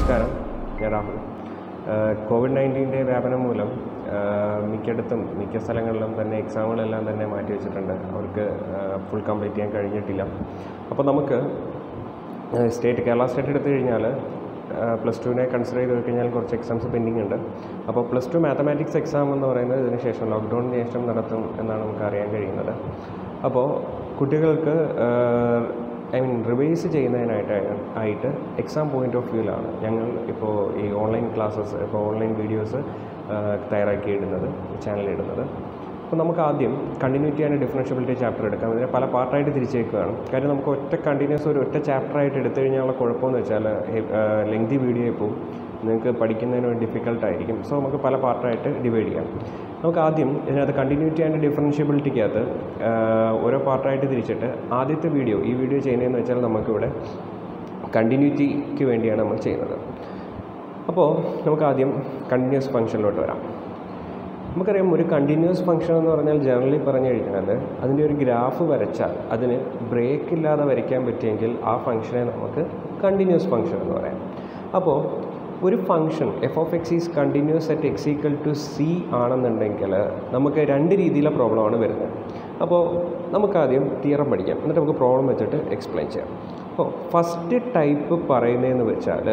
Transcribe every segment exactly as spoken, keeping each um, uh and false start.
നമസ്കാരം, ഞാൻ രാഹുൽ. കോവിഡ് നയൻറ്റീൻ്റെ വ്യാപനം മൂലം മിക്കയിടത്തും മിക്ക സ്ഥലങ്ങളിലും തന്നെ എക്സാമുകളെല്ലാം തന്നെ മാറ്റി വെച്ചിട്ടുണ്ട്. അവർക്ക് ഫുൾ കംപ്ലീറ്റ് ചെയ്യാൻ കഴിഞ്ഞിട്ടില്ല. അപ്പോൾ നമുക്ക് സ്റ്റേറ്റ് കേരള സ്റ്റേറ്റ് എടുത്തു കഴിഞ്ഞാൽ പ്ലസ് ടുവിനെ കൺസിഡർ ചെയ്ത് കഴിഞ്ഞാൽ കുറച്ച് എക്സാംസ് പെൻഡിങ് ഉണ്ട്. അപ്പോൾ പ്ലസ് ടു മാത്തമാറ്റിക്സ് എക്സാം എന്ന് പറയുന്നത് ഇതിന് ശേഷം ലോക്ക്ഡൗണിന് ശേഷം നടത്തും എന്നാണ് നമുക്ക് അറിയാൻ കഴിയുന്നത്. അപ്പോൾ കുട്ടികൾക്ക് ഐ മീൻ റിവൈസ് ചെയ്യുന്നതിനായിട്ട് ആയിട്ട് എക്സാം പോയിൻ്റ് ഓഫ് വ്യൂവിലാണ് ഞങ്ങൾ ഇപ്പോൾ ഈ ഓൺലൈൻ ക്ലാസ്സസ് ഇപ്പോൾ ഓൺലൈൻ വീഡിയോസ് തയ്യാറാക്കി ഇടുന്നത്, ചാനലിടുന്നത്. അപ്പോൾ നമുക്ക് ആദ്യം കണ്ടിന്യൂറ്റി ആൻഡ് ഡിഫറൻഷ്യബിലിറ്റി ചാപ്റ്റർ എടുക്കാം. ഇതിനെ പല പാർട്ടായിട്ട് തിരിച്ചേക്കുകയാണ്. കാര്യം നമുക്ക് ഒറ്റ കണ്ടിന്യൂസ് ഒരു ഒറ്റ ചാപ്റ്ററായിട്ട് എടുത്തു കഴിഞ്ഞാലുള്ള കുഴപ്പമെന്ന് വെച്ചാൽ ലെങ്തി വീഡിയോ ഇപ്പോൾ നിങ്ങൾക്ക് പഠിക്കുന്നതിന് ഡിഫിക്കൽട്ടായിരിക്കും. സോ നമുക്ക് പല പാർട്ടായിട്ട് ഡിവൈഡ് ചെയ്യാം. നമുക്ക് ആദ്യം ഇതിനകത്ത് കണ്ടിന്യൂറ്റി ആൻഡ് ഡിഫറൻഷ്യബിലിറ്റിക്കകത്ത് ഓരോ പാർട്ടായിട്ട് തിരിച്ചിട്ട് ആദ്യത്തെ വീഡിയോ ഈ വീഡിയോ ചെയ്യുന്നതെന്ന് വെച്ചാൽ നമുക്കിവിടെ കണ്ടിന്യൂറ്റിക്ക് വേണ്ടിയാണ് നമ്മൾ ചെയ്യുന്നത്. അപ്പോൾ നമുക്ക് ആദ്യം കണ്ടിന്യൂസ് ഫംഗ്ഷനിലോട്ട് വരാം. നമുക്കറിയാം, ഒരു കണ്ടിന്യൂസ് ഫംഗ്ഷൻ എന്ന് പറഞ്ഞാൽ ജനറലി പറഞ്ഞു കഴിഞ്ഞാൽ അതിൻ്റെ ഒരു ഗ്രാഫ് വരച്ചാൽ അതിന് ബ്രേക്ക് ഇല്ലാതെ വരയ്ക്കാൻ പറ്റിയെങ്കിൽ ആ ഫംഗ്ഷനെ നമുക്ക് കണ്ടിന്യൂസ് ഫംഗ്ഷൻ എന്ന് പറയാം. അപ്പോൾ ഒരു function F of X is continuous at X equal to C ആണെന്നുണ്ടെങ്കിൽ നമുക്ക് രണ്ട് രീതിയിലെ പ്രോബ്ലമാണ് വരുന്നത്. അപ്പോൾ നമുക്കാദ്യം തിയറം പഠിക്കാം, എന്നിട്ട് നമുക്ക് പ്രോബ്ലം വെച്ചിട്ട് എക്സ്പ്ലെയിൻ ചെയ്യാം. അപ്പോൾ ഫസ്റ്റ് ടൈപ്പ് പറയുന്നതെന്ന് വെച്ചാൽ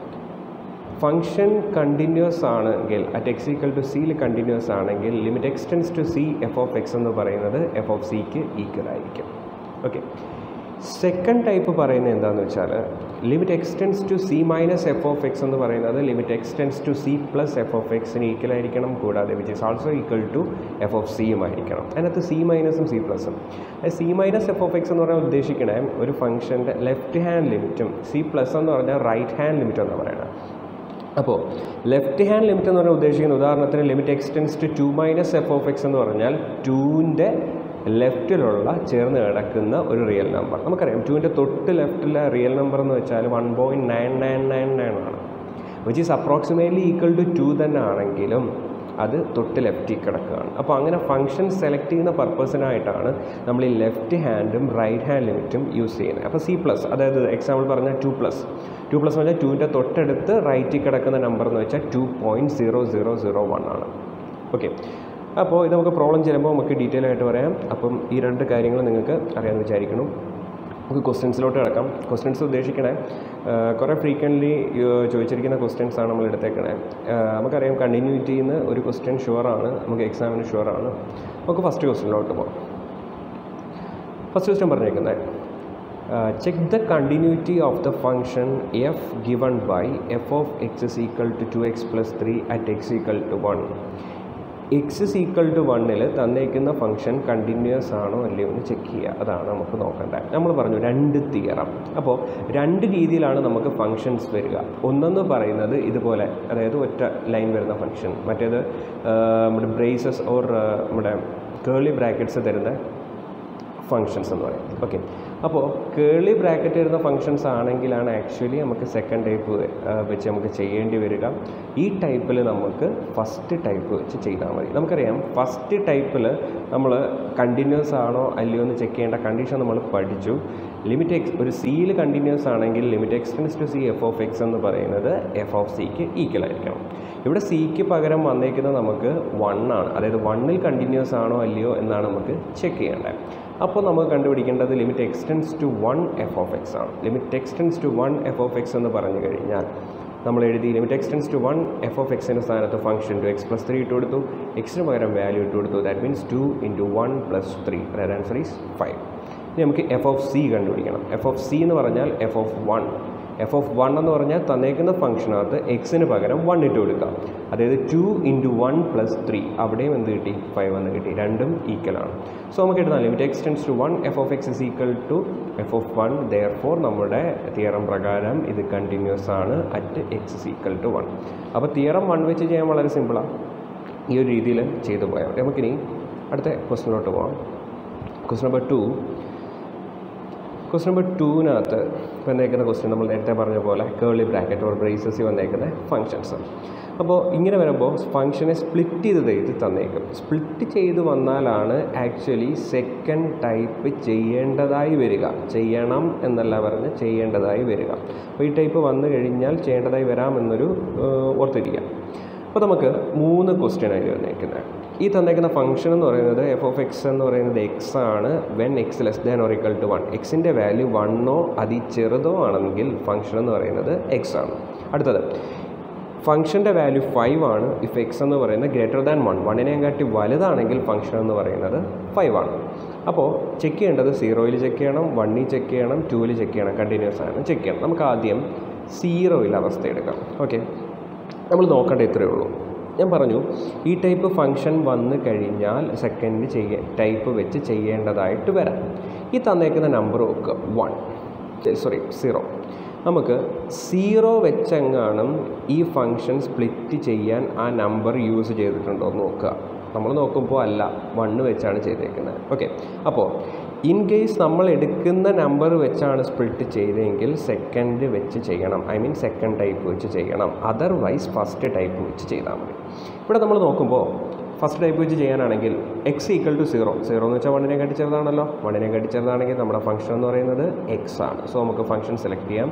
ഫംഗ്ഷൻ കണ്ടിന്യൂസ് ആണെങ്കിൽ അറ്റ് എക്സ് ഈക്വൽ ടു സിയിൽ കണ്ടിന്യൂസ് ആണെങ്കിൽ limit x tends to C F of X എന്ന് പറയുന്നത് എഫ് ഓഫ് സിക്ക് ഈക്വൽ ആയിരിക്കും. ഓക്കെ. സെക്കൻഡ് ടൈപ്പ് പറയുന്നത് എന്താണെന്ന് വെച്ചാൽ limit x tends to C minus F of X എന്ന് പറയുന്നത് limit x tends to C plus F of എക്സിന് ഈക്വൽ ആയിരിക്കണം, കൂടാതെ which is also equal to F of സിയും ആയിരിക്കണം. അതിനകത്ത് സി മൈനസും സി പ്ലസും. C minus F of X എന്ന് പറഞ്ഞാൽ ഉദ്ദേശിക്കണേ ഒരു ഫംഗ്ഷൻ്റെ ലെഫ്റ്റ് ഹാൻഡ് ലിമിറ്റും സി പ്ലസ് എന്ന് പറഞ്ഞാൽ റൈറ്റ് ഹാൻഡ് ലിമിറ്റും എന്ന് പറയണം. അപ്പോൾ ലെഫ്റ്റ് ഹാൻഡ് ലിമിറ്റ് എന്ന് പറഞ്ഞാൽ ഉദ്ദേശിക്കുന്ന ഉദാഹരണത്തിന് limit x tends to two minus F of X എന്ന് പറഞ്ഞാൽ ടൂവിൻ്റെ ലെഫ്റ്റിലുള്ള ചേർന്ന് കിടക്കുന്ന ഒരു റിയൽ നമ്പർ. നമുക്കറിയാം ടുവിൻ്റെ തൊട്ട് ലെഫ്റ്റിലെ റിയൽ നമ്പർ എന്ന് വെച്ചാൽ one point nine nine nine nine ആണ്, which is approximately equal to two തന്നെ ആണെങ്കിലും അത് തൊട്ട് ലെഫ്റ്റിൽ കിടക്കുകയാണ്. അപ്പോൾ അങ്ങനെ ഫംഗ്ഷൻ സെലക്ട് ചെയ്യുന്ന പർപ്പസിനായിട്ടാണ് നമ്മൾ ഈ ലെഫ്റ്റ് ഹാൻഡും റൈറ്റ് ഹാൻഡ് ലിമിറ്റും യൂസ് ചെയ്യുന്നത്. അപ്പോൾ സി പ്ലസ്, അതായത് എക്സാമ്പിൾ പറഞ്ഞാൽ ടു പ്ലസ് ടു പ്ലസ് എന്ന് വെച്ചാൽ ടുവിൻ്റെ തൊട്ടടുത്ത് റൈറ്റിൽ കിടക്കുന്ന നമ്പർ എന്ന് വെച്ചാൽ two point zero zero zero one ആണ്. ഓക്കെ. അപ്പോൾ ഇത് നമുക്ക് പ്രോബ്ലം ചെയ്യുമ്പോൾ നമുക്ക് ഡീറ്റെയിൽ ആയിട്ട് പറയാം. അപ്പം ഈ രണ്ട് കാര്യങ്ങൾ നിങ്ങൾക്ക് അറിയാമെന്ന് വിചാരിക്കണം. നമുക്ക് ക്വസ്റ്റ്യൻസിലോട്ട് കിടക്കാം. ക്വസ്റ്റ്യൻസ് ഉദ്ദേശിക്കണേ കുറേ ഫ്രീക്വൻ്റ്ലി ചോദിച്ചിരിക്കുന്ന ക്വസ്റ്റ്യൻസ് ആണ് നമ്മൾ എടുത്തേക്കണേ. നമുക്കറിയാം കണ്ടിന്യൂറ്റിയിൽ നിന്ന് ഒരു ക്വസ്റ്റ്യൻ ഷുവറാണ്, നമുക്ക് എക്സാമിന് ഷുവറാണ്. നമുക്ക് ഫസ്റ്റ് ക്വസ്റ്റ്യനിലോട്ട് പോകാം. ഫസ്റ്റ് ക്വസ്റ്റ്യൻ പറഞ്ഞേക്കുന്നത് check the continuity of the function f given by f of x is equal to two x plus three at X equal to one. X is equal to വണ്ണിൽ തന്നേക്കുന്ന function continuous ആണോ അല്ലയോ എന്ന് check ചെയ്യുക. അതാണ് നമുക്ക് നോക്കേണ്ടത്. നമ്മൾ പറഞ്ഞു രണ്ട് തിയറം. അപ്പോൾ രണ്ട് രീതിയിലാണ് നമുക്ക് ഫംഗ്ഷൻസ് വരിക. ഒന്നെന്ന് പറയുന്നത് ഇതുപോലെ, അതായത് ഒറ്റ ലൈൻ വരുന്ന ഫംഗ്ഷൻ. മറ്റേത് നമ്മുടെ ബ്രേസസ് ഓർ നമ്മുടെ കേർലി ബ്രാക്കറ്റ്സ് തരുന്ന ഫങ്ഷൻസ് എന്ന് പറയും. ഓക്കെ. അപ്പോൾ കേർലി ബ്രാക്കറ്റ് വരുന്ന ഫങ്ഷൻസ് ആണെങ്കിലാണ് ആക്ച്വലി നമുക്ക് സെക്കൻഡ് ടൈപ്പ് വെച്ച് നമുക്ക് ചെയ്യേണ്ടി വരിക. ഈ ടൈപ്പിൽ നമുക്ക് ഫസ്റ്റ് ടൈപ്പ് വെച്ച് ചെയ്താൽ മതി. നമുക്കറിയാം ഫസ്റ്റ് ടൈപ്പിൽ നമ്മൾ കണ്ടിന്യൂസ് ആണോ അല്ലയോ എന്ന് ചെക്ക് ചെയ്യേണ്ട കണ്ടീഷൻ നമ്മൾ പഠിച്ചു. ലിമിറ്റ് എക്സ് ഒരു സിയിൽ കണ്ടിന്യൂസ് ആണെങ്കിൽ limit x tends to C F of X എന്ന് പറയുന്നത് എഫ് ഓഫ് സിക്ക് ഈക്വൽ ആയിരിക്കണം. ഇവിടെ സിക്ക് പകരം വന്നേക്കുന്നത് നമുക്ക് വൺ ആണ്, അതായത് വണ്ണിൽ കണ്ടിന്യൂസ് ആണോ അല്ലയോ എന്നാണ് നമുക്ക് ചെക്ക് ചെയ്യേണ്ടത്. അപ്പോൾ നമുക്ക് കണ്ടുപിടിക്കേണ്ടത് limit x tends to one f of x ആണ്. Limit x tends to one f of X എന്ന് പറഞ്ഞു കഴിഞ്ഞാൽ നമ്മൾ എഴുതി limit x tends to one f of എക്സിൻ്റെ സ്ഥാനത്ത് function two x plus three ഇട്ട് കൊടുത്തു, എക്സിന് പകരം വാല്യൂ ഇട്ട് കൊടുത്തു. That means two into one plus three, that answer is five. ഇനി നമുക്ക് എഫ് ഓഫ് സി കണ്ടുപിടിക്കണം. എഫ് ഓഫ് സി എന്ന് പറഞ്ഞാൽ f of one. F of one എന്ന് പറഞ്ഞാൽ തന്നേക്കുന്ന ഫംഗ്ഷനകത്ത് എക്സിന് പകരം വൺ ഇട്ട് കൊടുക്കാം. അതായത് two into one plus three, അവിടെയും എന്ത് കിട്ടി? ഫൈവ് എന്ന് കിട്ടി. രണ്ടും ഈക്വലാണ്. സോ നമുക്ക് എഴുതാം limit x tends to one f of x is equal to F of one. Therefore നമ്മുടെ തിയറം പ്രകാരം ഇത് കണ്ടിന്യൂസ് ആണ് at x is equal to one. അപ്പോൾ തിയറം വൺ വെച്ച് ചെയ്യാൻ വളരെ സിമ്പിളാണ്. ഈ ഒരു രീതിയിൽ ചെയ്തു പോയാൽ മതി. നമുക്കിനി അടുത്ത ക്വസ്റ്റിനിലോട്ട് പോകാം. Question number two question number ടൂവിനകത്ത് ഇപ്പോൾ വന്നേക്കുന്ന ക്വസ്റ്റ്യൻ നമ്മൾ നേരത്തെ പറഞ്ഞ പോലെ കേർലി ബ്രാക്കറ്റ് ഓർ ബ്രേസസിൽ വന്നേക്കുന്ന ഫങ്ഷൻസ്. അപ്പോൾ ഇങ്ങനെ വരുമ്പോൾ ഫംഗ്ഷനെ സ്പ്ലിറ്റ് ചെയ്ത് ഇത് തന്നേക്കും. സ്പ്ലിറ്റ് ചെയ്ത് വന്നാലാണ് ആക്ച്വലി സെക്കൻഡ് ടൈപ്പ് ചെയ്യേണ്ടതായി വരിക. ചെയ്യണം എന്നല്ല പറഞ്ഞ് ചെയ്യേണ്ടതായി വരിക. അപ്പോൾ ഈ ടൈപ്പ് വന്നു കഴിഞ്ഞാൽ ചെയ്യേണ്ടതായി വരാമെന്നൊരു ഓർത്തിരിക്കാം. അപ്പോൾ നമുക്ക് മൂന്ന് ക്വസ്റ്റ്യൻ ആയി വന്നേക്കുന്നത്. ഈ തന്നേക്കുന്ന ഫംഗ്ഷൻ എന്ന് പറയുന്നത് എഫ് ഓഫ് എക്സ് എന്ന് പറയുന്നത് എക്സ് ആണ്. When x less than or equal to one, എക്സിൻ്റെ വാല്യൂ വണ്ണോ അതി ചെറുതോ ആണെങ്കിൽ ഫംഗ്ഷൻ എന്ന് പറയുന്നത് എക്സ് ആണ്. അടുത്തത് ഫംഗ്ഷൻ്റെ വാല്യൂ ഫൈവ് ആണ് ഇഫ് എക്സ് എന്ന് പറയുന്നത് ഗ്രേറ്റർ ദാൻ വൺ, വണ്ണിനെയും കാട്ടി വലുതാണെങ്കിൽ ഫംഗ്ഷൻ എന്ന് പറയുന്നത് ഫൈവ് ആണ്. അപ്പോൾ ചെക്ക് ചെയ്യേണ്ടത് സീറോയിൽ ചെക്ക് ചെയ്യണം, വണ്ണിൽ ചെക്ക് ചെയ്യണം, ടൂവിൽ ചെക്ക് ചെയ്യണം, കണ്ടിന്യൂസ് ആണ് ചെക്ക് ചെയ്യണം. നമുക്ക് ആദ്യം സീറോയിൽ അവസ്ഥ എടുക്കാം. ഓക്കെ, നമ്മൾ നോക്കേണ്ട ഇത്രയേ ഉള്ളൂ. ഞാൻ പറഞ്ഞു ഈ ടൈപ്പ് ഫംഗ്ഷൻ വന്നു കഴിഞ്ഞാൽ സെക്കൻഡ് ചെയ്യ ടൈപ്പ് വെച്ച് ചെയ്യേണ്ടതായിട്ട് വരാം. ഈ തന്നേക്കുന്ന നമ്പർ നോക്കുക വൺ സോറി സീറോ. നമുക്ക് സീറോ വെച്ചെങ്ങാനും ഈ ഫംഗ്ഷൻ സ്പ്ലിറ്റ് ചെയ്യാൻ ആ നമ്പർ യൂസ് ചെയ്തിട്ടുണ്ടോ എന്ന് നോക്കുക. നമ്മൾ നോക്കുമ്പോൾ അല്ല, വണ്ണ് വെച്ചാണ് ചെയ്തേക്കുന്നത്. ഓക്കെ, അപ്പോൾ ഇൻ കേസ് നമ്മൾ എടുക്കുന്ന നമ്പർ വെച്ചാണ് സ്പ്ലിറ്റ് ചെയ്തതെങ്കിൽ സെക്കൻഡ് വെച്ച് ചെയ്യണം. ഐ മീൻ സെക്കൻഡ് ടൈപ്പ് വെച്ച് ചെയ്യണം. അതർവൈസ് ഫസ്റ്റ് ടൈപ്പ് വെച്ച് ചെയ്താൽ മതി. ഇവിടെ നമ്മൾ നോക്കുമ്പോൾ ഫസ്റ്റ് ടൈപ്പ് വെച്ച് ചെയ്യാനാണെങ്കിൽ x equal to zero. Zero എന്ന് വെച്ചാൽ വണ്ണിനെ കാട്ടി ചെറുതാണല്ലോ. വണ്ണിനെ കാട്ടി ചെറുതാണെങ്കിൽ നമ്മുടെ ഫംഗ്ഷൻ എന്ന് പറയുന്നത് എക്സ് ആണ്. സോ നമുക്ക് ഫംഗ്ഷൻ സെലക്ട് ചെയ്യാം.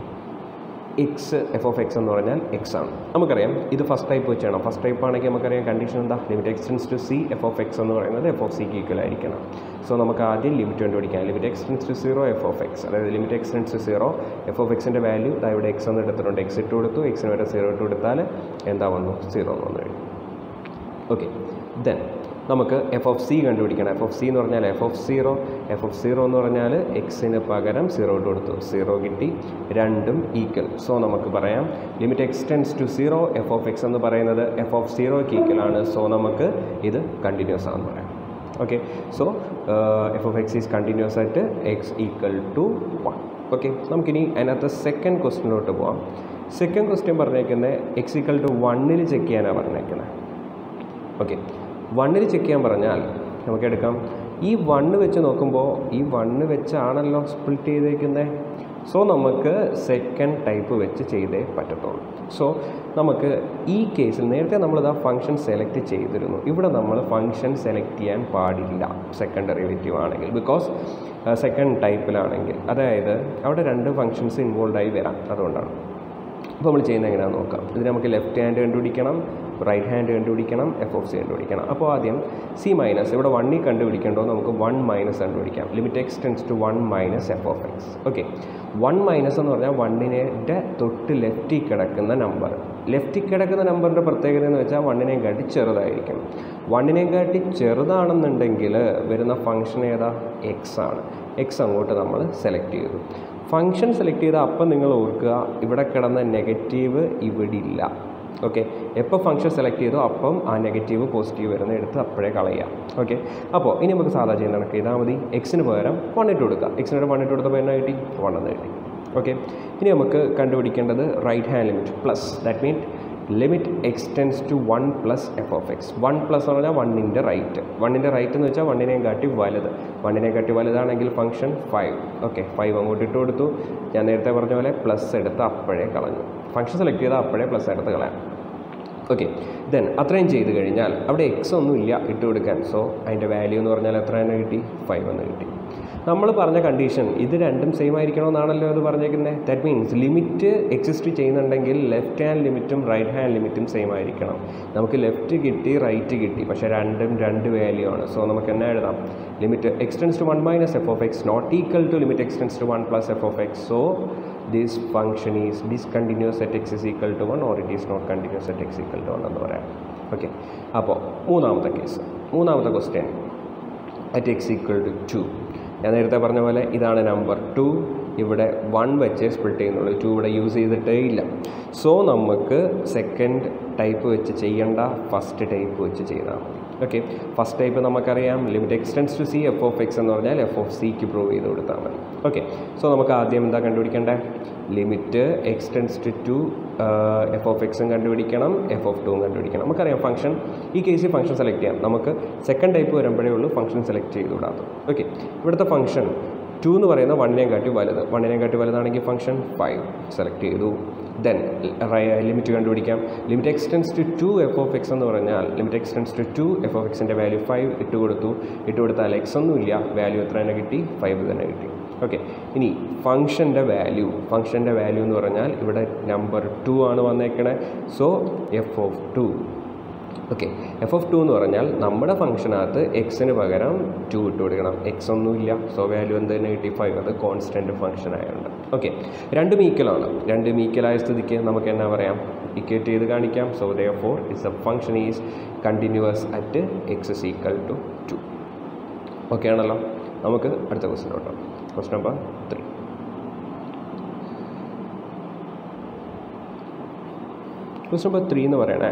എക്സ് എഫ് ഓഫ് എക്സ് എന്ന് പറഞ്ഞാൽ എക്സ് ആണ്. നമുക്കറിയാം ഇത് ഫസ്റ്റ് ടൈപ്പ് വെച്ച് ചെയ്യണം. ഫസ്റ്റ് ടൈപ്പ് ആണെങ്കിൽ നമുക്കറിയാം കണ്ടീഷൻ എന്താ, limit x tends to C F of X എന്ന് പറയുന്നത് എഫ് ഓഫ് സിക്ക് ഈക്വൽ ആയിരിക്കണം. സോ നമുക്ക് ആദ്യം ലിമിറ്റ് കണ്ടുപിടിക്കാം. Limit x tends to zero f of x, അതായത് limit x tends to zero f of എക്സിൻ്റെ വാല്യൂ ഇതാ ഇവിടെ എക്സ് എന്ന് എടുത്തിട്ടുണ്ട്. എക്സ് ഇട്ട് കൊടുത്തു, എക്സിന് വരെ സീറോ ഇട്ട് കൊടുത്താൽ എന്താ വന്നു, സീറോ എന്ന് വന്നു കഴിഞ്ഞു. ഓക്കെ, ദെൻ നമുക്ക് എഫ് ഓഫ് സി കണ്ടുപിടിക്കണം. എഫ് ഓഫ് സി എന്ന് പറഞ്ഞാൽ f of zero. F of zero എന്ന് പറഞ്ഞാൽ എക്സിന് പകരം സീറോ ഇട്ട് കൊടുത്തു, സീറോ കിട്ടി, രണ്ടും ഈക്വൽ. സോ നമുക്ക് പറയാം limit x tends to zero f of X എന്ന് പറയുന്നത് എഫ് ഓഫ് സീറോയ്ക്ക് ഈക്വൽ ആണ്. സോ നമുക്ക് ഇത് കണ്ടിന്യൂസ് ആണെന്ന് പറയാം. Okay, so f of X is continuous ആയിട്ട് x equal to one. Okay, നമുക്കിനി അതിനകത്ത് സെക്കൻഡ് ക്വസ്റ്റ്യനിലോട്ട് പോകാം. സെക്കൻഡ് ക്വസ്റ്റ്യൻ പറഞ്ഞേക്കുന്നത് എക്സ് ഈക്വൽ ടു വണ്ണിൽ ചെക്ക് ചെയ്യാനാണ് പറഞ്ഞേക്കുന്നത്. ഓക്കെ, വണ്ണിൽ ചെക്ക് ചെയ്യാൻ പറഞ്ഞാൽ നമുക്ക് എടുക്കാം. ഈ വണ്ണ് വെച്ച് നോക്കുമ്പോൾ ഈ വണ്ണ് വെച്ചാണല്ലോ സ്പ്ലിറ്റ് ചെയ്തേക്കുന്നത്. സോ നമുക്ക് സെക്കൻഡ് ടൈപ്പ് വെച്ച് ചെയ്തേ പറ്റത്തുള്ളൂ. സോ നമുക്ക് ഈ കേസിൽ നേരത്തെ നമ്മളിതാ ഫംഗ്ഷൻ സെലക്ട് ചെയ്തിരുന്നു. ഇവിടെ നമ്മൾ ഫംഗ്ഷൻ സെലക്ട് ചെയ്യാൻ പാടില്ല സെക്കൻഡ് ഡെറിവേറ്റീവ് ആണെങ്കിൽ, ബിക്കോസ് സെക്കൻഡ് ടൈപ്പിലാണെങ്കിൽ, അതായത് അവിടെ രണ്ട് ഫംഗ്ഷൻസ് ഇൻവോൾവ് ആയി വരാം. അതുകൊണ്ടാണ്. അപ്പോൾ നമ്മൾ ചെയ്യുന്നത് എങ്ങനെയാണെന്ന് നോക്കാം. ഇതിന് നമുക്ക് ലെഫ്റ്റ് ഹാൻഡ് കണ്ടുപിടിക്കണം, റൈറ്റ് ഹാൻഡ് കണ്ടുപിടിക്കണം, എഫ് ഓഫ് സി കണ്ടുപിടിക്കണം. അപ്പോൾ ആദ്യം സി മൈനസ്, ഇവിടെ വണ്ണിൽ കണ്ടുപിടിക്കേണ്ടോ, നമുക്ക് വൺ മൈനസ് കണ്ടുപിടിക്കാം. Limit x tends to one minus F of x. Okay, one minus എന്ന് പറഞ്ഞാൽ വണ്ണിനെ തൊട്ട് ലെഫ്റ്റിൽ കിടക്കുന്ന നമ്പർ. ലെഫ്റ്റിൽ കിടക്കുന്ന നമ്പറിൻ്റെ പ്രത്യേകത എന്ന് വെച്ചാൽ വണ്ണിനെയും കാട്ടി ചെറുതായിരിക്കും. വണ്ണിനെയും കാട്ടി ചെറുതാണെന്നുണ്ടെങ്കിൽ വരുന്ന ഫംഗ്ഷൻ ഏതാ, എക്സ് ആണ്. എക്സ് അങ്ങോട്ട് നമ്മൾ സെലക്ട് ചെയ്തു. ഫംഗ്ഷൻ സെലക്ട് ചെയ്താൽ അപ്പം നിങ്ങൾ ഓർക്കുക ഇവിടെ കിടന്ന നെഗറ്റീവ് ഇവിടെ ഇല്ല. ഓക്കെ, എപ്പോൾ ഫംഗ്ഷൻ സെലക്ട് ചെയ്തോ അപ്പം ആ നെഗറ്റീവ് പോസിറ്റീവ് വരുന്ന എടുത്ത് അപ്പോഴേ കളയാം. ഓക്കെ, അപ്പോൾ ഇനി നമുക്ക് സാധാ ചെയ്യുന്ന കണക്ക് ചെയ്താൽ മതി. എക്സിന് പകരം വൺ ഇട്ട് കൊടുക്കുക. എക്സിനോട് വൺ ഇട്ട് കൊടുത്തപ്പോൾ എന്നാ കിട്ടി, വൺ എന്ന് കിട്ടി. ഓക്കെ, ഇനി നമുക്ക് കണ്ടുപിടിക്കേണ്ടത് right hand limit plus, that mean limit x tends to one plus F of x. One plus എന്ന് പറഞ്ഞാൽ വണ്ണിൻ്റെ റൈറ്റ്. വണ്ണിൻ്റെ റൈറ്റ് എന്ന് വെച്ചാൽ വണ്ണിനെയും കാട്ടി വലുത്. വണ്ണിനെ കാട്ടി വലുതാണെങ്കിൽ ഫംഗ്ഷൻ ഫൈവ്. ഓക്കെ, ഫൈവ് അങ്ങോട്ട് ഇട്ട് കൊടുത്തു. ഞാൻ നേരത്തെ പറഞ്ഞ പോലെ പ്ലസ് എടുത്ത് അപ്പോഴേ കളഞ്ഞു. ഫംഗ്ഷൻ സെലക്ട് ചെയ്താൽ അപ്പോഴേ പ്ലസ് എടുത്ത് കളയാം. ഓക്കെ, ദെൻ അത്രയും ചെയ്ത് കഴിഞ്ഞാൽ അവിടെ എക്സ് ഒന്നും ഇല്ല ഇട്ട് കൊടുക്കാൻ. സോ അതിൻ്റെ വാല്യൂ എന്ന് പറഞ്ഞാൽ എത്ര തന്നെ കിട്ടി, ഫൈവ് എന്ന് കിട്ടി. നമ്മൾ പറഞ്ഞ കണ്ടീഷൻ ഇത് രണ്ടും സെയിം ആയിരിക്കണമെന്നാണല്ലോ അത് പറഞ്ഞേക്കുന്നത്. ദാറ്റ് മീൻസ് ലിമിറ്റ് എക്സിസ്റ്റ് ചെയ്യുന്നുണ്ടെങ്കിൽ ലെഫ്റ്റ് ഹാൻഡ് ലിമിറ്റും റൈറ്റ് ഹാൻഡ് ലിമിറ്റും സെയിം ആയിരിക്കണം. നമുക്ക് ലെഫ്റ്റ് കിട്ടി, റൈറ്റ് കിട്ടി, പക്ഷേ രണ്ടും രണ്ട് വാല്യൂ ആണ്. സോ നമുക്ക് എന്നാ എഴുതാം, limit x tends to one minus F of x not equal to limit x tends to one plus F of x. So this function is discontinuous at x is equal to one or it is not continuous at x equal to one എന്ന് പറയാം. Okay, അപ്പോൾ മൂന്നാമത്തെ case, മൂന്നാമത്തെ question at X equal to two. ഞാൻ നേരത്തെ പറഞ്ഞ പോലെ ഇതാണ് നമ്പർ ടു. ഇവിടെ വൺ വെച്ച് സ്പ്ലിറ്റ് ചെയ്യുന്നുള്ളൂ, ടു ഇവിടെ യൂസ് ചെയ്തിട്ടേ ഇല്ല. സോ നമുക്ക് സെക്കൻഡ് ടൈപ്പ് വെച്ച് ചെയ്യേണ്ട, ഫസ്റ്റ് ടൈപ്പ് വെച്ച് ചെയ്താൽ മതി. ഓക്കെ, ഫസ്റ്റ് ടൈപ്പ് നമുക്കറിയാം limit x tends to C F of X എന്ന് പറഞ്ഞാൽ എഫ് ഓഫ് സിക്ക് പ്രൂവ് ചെയ്ത് കൊടുത്താൽ മതി. ഓക്കെ, സോ നമുക്ക് ആദ്യം എന്താ കണ്ടുപിടിക്കേണ്ടത്, limit x tends to two F of എക്സും കണ്ടുപിടിക്കണം, എഫ് ഓഫ് ടുവും കണ്ടുപിടിക്കണം. നമുക്കറിയാം ഫംഗ്ഷൻ, ഈ കേസിൽ ഫംഗ്ഷൻ സെലക്ട് ചെയ്യാം. നമുക്ക് സെക്കൻഡ് ടൈപ്പ് വരുമ്പോഴേ ഉള്ളൂ ഫംഗ്ഷൻ സെലക്ട് ചെയ്ത് വിടാത്തത്. ഓക്കെ, ഇവിടുത്തെ ഫംഗ്ഷൻ ടു എന്ന് പറയുന്ന വണ്ണിനെയും കാട്ടി വലുത്, വണ്ണിനെയും കാട്ടി വലുതാണെങ്കിൽ ഫംഗ്ഷൻ ഫൈവ് സെലക്ട് ചെയ്തു. ദെൻ ലിമിറ്റ് കണ്ടുപിടിക്കാം. Limit x tends to two F of X എന്ന് പറഞ്ഞാൽ limit x tends to two F of എക്സിൻ്റെ വാല്യൂ ഫൈവ് ഇട്ട് കൊടുത്തു. ഇട്ട് കൊടുത്താൽ എക്സ് ഒന്നുമില്ല, വാല്യൂ എത്ര തന്നെ കിട്ടി? ഫൈവ് തന്നെ കിട്ടി. ഓക്കെ, ഇനി ഫംഗ്ഷൻ്റെ വാല്യൂ ഫംഗ്ഷൻ്റെ വാല്യൂ എന്ന് പറഞ്ഞാൽ ഇവിടെ നമ്പർ ടു ആണ് വന്നേക്കണേ. So f of two. Okay, f of two എന്ന് പറഞ്ഞാൽ നമ്മുടെ ഫംഗ്ഷനകത്ത് എക്സിന് പകരം ടു ഇട്ട് കൊടുക്കണം. എക്സ് ഒന്നുമില്ല, സോ വാല്യൂ എന്ത് തന്നെ കിട്ടി? ഫൈവ്. അത് കോൺസ്റ്റൻറ്റ് ഫംഗ്ഷൻ ആയതുകൊണ്ട്. ഓക്കെ, രണ്ടും ഈക്വലാണ്. രണ്ടും ഈക്വലായ സ്ഥിതിക്ക് നമുക്ക് എന്നാ പറയാം? ഇക്വേറ്റ് ചെയ്ത് കാണിക്കാം. So therefore is a function is continuous at x is equal to two. Okay ആണല്ലോ. നമുക്ക് അടുത്ത ക്വസ്റ്റ്യനോട്ടോ. Question number three. Question number three എന്ന് പറയണേ,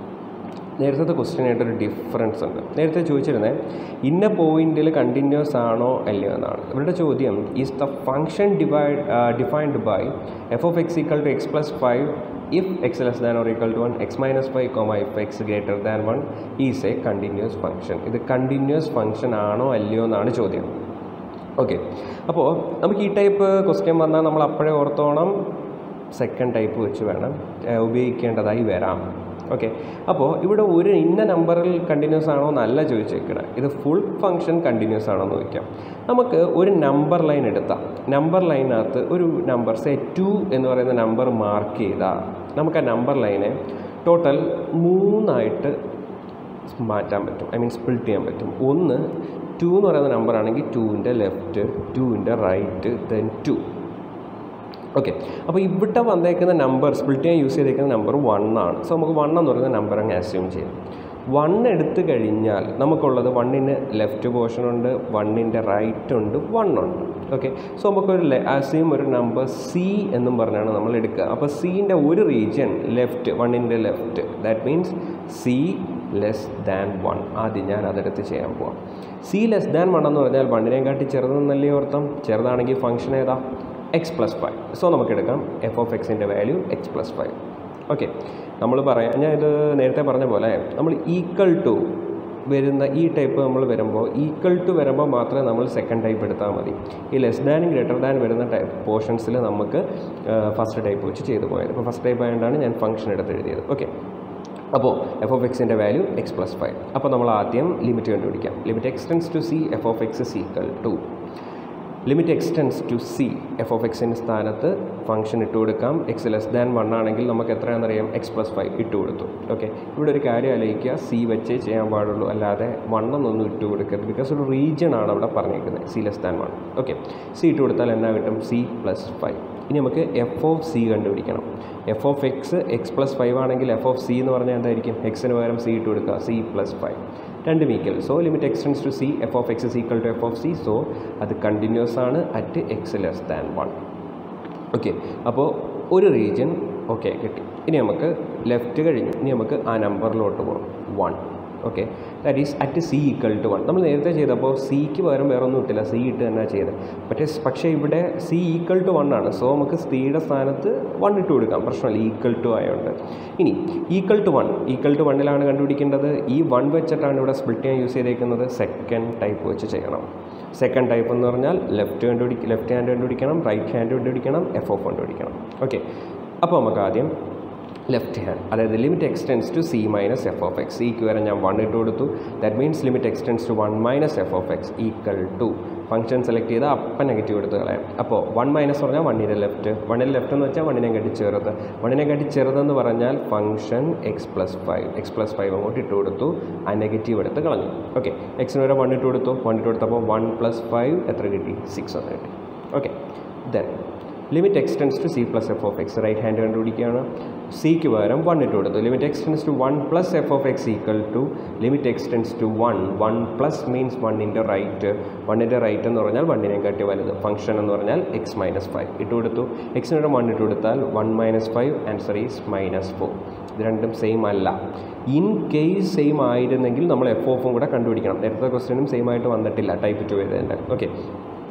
നേരത്തെ ക്വസ്റ്റ്യനായിട്ടൊരു ഡിഫറൻസ് ഉണ്ട്. നേരത്തെ ചോദിച്ചിരുന്നത് ഇന്ന പോയിന്റിൽ കണ്ടിന്യൂസ് ആണോ അല്ലയോ എന്നാണ്. ഇവരുടെ ചോദ്യം is the function divide defined by f of x equal to x plus five if x less than or equal to one, x minus five comma if x greater than one is a continuous function. ഇത് continuous function ആണോ അല്ലയോ എന്നാണ് ചോദ്യം. Okay, അപ്പോൾ നമുക്ക് ഈ type question വന്നാൽ നമ്മൾ അപ്പോഴേ ഓർത്തോണം സെക്കൻഡ് ടൈപ്പ് വെച്ച് വേണം ഉപയോഗിക്കേണ്ടതായി വരാം. ഓക്കെ, അപ്പോൾ ഇവിടെ ഒരു ഇന്ന നമ്പറിൽ കണ്ടിന്യൂസ് ആണോ എന്നല്ല ചോദിച്ചേക്കണം. ഇത് ഫുൾ ഫംഗ്ഷൻ കണ്ടിന്യൂസ് ആണോ എന്ന് ചോദിക്കാം. നമുക്ക് ഒരു നമ്പർ ലൈൻ എടുത്താൽ നമ്പർ ലൈനകത്ത് ഒരു നമ്പർ സേ ടു എന്ന് പറയുന്ന നമ്പർ മാർക്ക് ചെയ്താൽ നമുക്ക് ആ നമ്പർ ലൈനെ ടോട്ടൽ മൂന്നായിട്ട് മാറ്റാൻ പറ്റും. ഐ മീൻ സ്പ്ലിറ്റ് ചെയ്യാൻ പറ്റും. ഒന്ന് ടു എന്ന് പറയുന്ന നമ്പർ ആണെങ്കിൽ ടുവിൻ്റെ ലെഫ്റ്റ്, ടുവിൻ്റെ റൈറ്റ്, ദെൻ ടു. ഓക്കെ, അപ്പോൾ ഇവിടെ വന്നേക്കുന്ന നമ്പർ സ്പ്ലിറ്റ് ചെയ്യാൻ യൂസ് ചെയ്തേക്കുന്ന നമ്പർ വൺ ആണ്. സോ നമുക്ക് വൺ എന്ന് പറയുന്ന നമ്പർ അങ്ങ് അസ്യൂം ചെയ്യാം. വൺ എടുത്തു കഴിഞ്ഞാൽ നമുക്കുള്ളത് വണ്ണിന് ലെഫ്റ്റ് പോർഷൻ ഉണ്ട്, വണ്ണിൻ്റെ റൈറ്റ് ഉണ്ട്, വൺ ഉണ്ട്. ഓക്കെ, സോ നമുക്കൊരു അസ്യൂം ഒരു നമ്പർ സി എന്നും പറഞ്ഞാണ് നമ്മൾ എടുക്കുക. അപ്പോൾ സീൻ്റെ ഒരു റീജിയൻ ലെഫ്റ്റ്, വണ്ണിൻ്റെ left, that means c less than one. ആദ്യം ഞാൻ അതെടുത്ത് ചെയ്യാൻ പോവാം. സി ലെസ് ദാൻ വൺ എന്ന് പറഞ്ഞാൽ വണ്ണിനെയും കാട്ടി ചെറുതെന്നല്ലേ അർത്ഥം? ചെറുതാണെങ്കിൽ ഫംഗ്ഷൻ ഏതാ? X plus five. സോ നമുക്കെടുക്കാം എഫ് ഓഫ് എക്സിൻ്റെ value x plus five. Okay, നമ്മൾ പറയാം, ഞാൻ ഇത് നേരത്തെ പറഞ്ഞ പോലെ നമ്മൾ ഈക്വൽ ടു വരുന്ന ഈ ടൈപ്പ് നമ്മൾ വരുമ്പോൾ ഈക്വൽ ടു വരുമ്പോൾ മാത്രമേ നമ്മൾ സെക്കൻഡ് ടൈപ്പ് എടുത്താൽ മതി. ഈ ലെസ് ദാനും ഗ്രേറ്റർ ദാൻ വരുന്ന ടൈപ്പ് പോർഷൻസിൽ നമുക്ക് ഫസ്റ്റ് ടൈപ്പ് വെച്ച് ചെയ്ത് പോയത്. ഇപ്പോൾ ഫസ്റ്റ് ടൈപ്പ് ആയതുകൊണ്ടാണ് ഞാൻ ഫംഗ്ഷൻ എടുത്ത് എഴുതിയത്. ഓക്കെ, അപ്പോൾ എഫ് ഓഫ് എക്സിൻ്റെ വാല്യൂ എക്സ് പ്ലസ് ഫൈവ്. അപ്പോൾ നമ്മൾ ആദ്യം ലിമിറ്റ് കണ്ടുപിടിക്കാം. Limit x tends to C F of x is equal to limit x tends to C F of എക്സിൻ്റെ സ്ഥാനത്ത് ഫംഗ്ഷൻ ഇട്ട് കൊടുക്കാം. എക്സ് ലെസ് ദാൻ വൺ ആണെങ്കിൽ നമുക്ക് എത്രയാണെന്നറിയാം? എക്സ് പ്ലസ് ഫൈവ് ഇട്ട് കൊടുത്തു. ഓക്കെ, ഇവിടെ ഒരു കാര്യം ആലോചിക്കുക, സി വെച്ചേ ചെയ്യാൻ പാടുള്ളൂ, അല്ലാതെ വണ്ണെന്നൊന്നും ഇട്ട് കൊടുക്കരുത്. ബിക്കോസ് ഒരു റീജിയൻ ആണ് അവിടെ പറഞ്ഞിരിക്കുന്നത്, c less than one. Okay, c ഇട്ട് കൊടുത്താൽ എന്നാ കിട്ടും? C plus five. ഇനി നമുക്ക് എഫ് ഓഫ് സി കണ്ടുപിടിക്കണം. F of x x plus five ആണെങ്കിൽ എഫ് ഓഫ് സി എന്ന് പറഞ്ഞാൽ എന്തായിരിക്കും? എക്സിന് പകരം സി ഇട്ട് കൊടുക്കുക, സി പ്ലസ് ഫൈവ്. രണ്ടും equal. So limit x tends to C F of x is equal to F of c. So അത് കണ്ടിന്യൂസ് ആണ് at x less than one. Okay, അപ്പോൾ ഒരു റീജിയൻ ഓക്കെ കിട്ടി. ഇനി നമുക്ക് ലെഫ്റ്റ് കഴിഞ്ഞു, ഇനി നമുക്ക് ആ നമ്പറിലോട്ട് പോകാം, one. Okay, that is at c equal to one. നമ്മൾ നേരത്തെ ചെയ്തപ്പോൾ സിക്ക് പകരം വേറെ ഒന്നും ഇട്ടില്ല, സി ഇട്ട് തന്നെ ചെയ്തത്. പക്ഷേ പക്ഷേ ഇവിടെ സി ഈക്വൽ ടു വൺ ആണ്. സോ നമുക്ക് സിയുടെ സ്ഥാനത്ത് വൺ ഇട്ട് കൊടുക്കാം, പ്രശ്നമില്ല, ഈക്വൽ ടു ആയതുകൊണ്ട്. ഇനി equal to one, equal to വണ്ണിലാണ് കണ്ടുപിടിക്കേണ്ടത്. ഈ വൺ വെച്ചിട്ടാണ് ഇവിടെ സ്പ്ലിറ്റ് ചെയ്യാൻ യൂസ് ചെയ്തേക്കുന്നത്. സെക്കൻഡ് ടൈപ്പ് വെച്ച് ചെയ്യണം. സെക്കൻഡ് ടൈപ്പ് എന്ന് പറഞ്ഞാൽ ലെഫ്റ്റ് കണ്ടുപിടിക്കും, ലെഫ്റ്റ് ഹാൻഡ് കണ്ടുപിടിക്കണം, റൈറ്റ് ഹാൻഡ് കണ്ടുപിടിക്കണം, എഫ് ഓഫ് കണ്ടുപിടിക്കണം. ഓക്കെ, അപ്പോൾ നമുക്ക് ആദ്യം ലെഫ്റ്റ് ഹാൻഡ്, അതായത് limit x tends to C minus F of x. സിക്ക് വരെ ഞാൻ വൺ ഇട്ട് കൊടുത്തു. That means limit x tends to one minus F of x equal to function select ചെയ്താൽ അപ്പം നെഗറ്റീവ് എടുത്ത് കളയാം. അപ്പോൾ വൺ മൈനസ് പറഞ്ഞാൽ വണ്ണിൻ്റെ ലെഫ്റ്റ്, വണ്ണിൻ്റെ ലെഫ്റ്റ് എന്ന് വെച്ചാൽ വണ്ണിനെ കാട്ടി ചെറുത്, വണ്ണിനെ കാട്ടി ചെറുതെന്ന് പറഞ്ഞാൽ function x plus five. X plus five അങ്ങോട്ട് ഇട്ട് കൊടുത്തു, ആ നെഗറ്റീവ് എടുത്ത് കളഞ്ഞു. ഓക്കെ, എക്സിന് വരെ വൺ ഇട്ട് കൊടുത്തു, വൺ ഇട്ട് കൊടുത്തപ്പോൾ വൺ പ്ലസ് ഫൈവ് എത്ര കിട്ടി? സിക്സ് എന്ന് കിട്ടി. Okay, then limit x tends to C plus F of x. Right hand കണ്ടുപിടിക്കുകയാണ്. സിക്ക് പകരം വൺ ഇട്ട് കൊടുത്തു. Limit x tends to one plus F of x equal to limit x tends to one. One plus means വണ്ണിൻ്റെ right, വണ്ണിൻ്റെ right എന്ന് പറഞ്ഞാൽ വണ്ണിനെ കാട്ടി വലുത്. ഫംഗ്ഷൻ എന്ന് പറഞ്ഞാൽ എക്സ് മൈനസ് ഫൈവ് ഇട്ട് കൊടുത്തു. എക്സിനോട് വൺ ഇട്ട് കൊടുത്താൽ one minus five, answer is minus four. ഇത് രണ്ടും സെയിം അല്ല. ഇൻ കേസ് സെയിം ആയിരുന്നെങ്കിൽ നമ്മൾ എഫ് ഓഫും കൂടെ കണ്ടുപിടിക്കണം. നേരത്തെ ക്വസ്റ്റ്യനും സെയിം ആയിട്ട് വന്നിട്ടില്ല, ടൈപ്പ് ടു ചെയ്തതിൻ്റെ. ഓക്കെ,